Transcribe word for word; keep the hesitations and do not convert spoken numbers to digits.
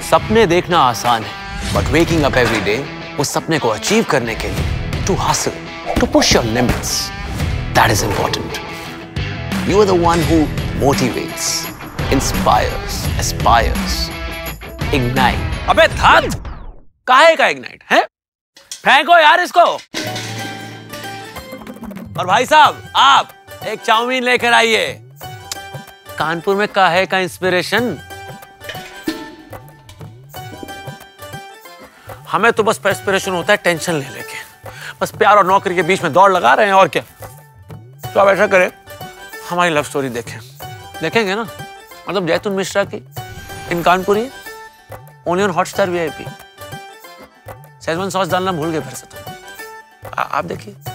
सपने देखना आसान है, but waking up every day उस सपने को अचीव करने के लिए to hustle, to push your limits, that is important. You are the one who motivates, inspires, aspires, ignite. अबे धत, काहे का इग्नाइट है? फेंको यार इसको। और भाई साहब, आप एक चाउमीन लेकर आइए। कानपुर में काहे का इंस्पिरेशन? हमें तो बस इंस्पिरेशन होता है टेंशन ले लेके। बस प्यार और नौकरी के बीच में दौड़ लगा रहे हैं, और क्या। तो आप ऐसा करें, हमारी लव स्टोरी देखें। देखेंगे ना? मतलब जैतून मिश्रा की इन Kanpuri, only on Hotstar VIP. Schezwan sauce डालना भूल गए फिर से तो। आ, आप देखिए।